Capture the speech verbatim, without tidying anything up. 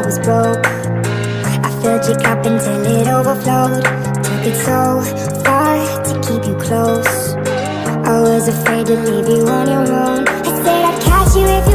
was broke. I filled your cup until it overflowed. Took it so far to keep you close. I was afraid to leave you on your own. I said I'd catch you if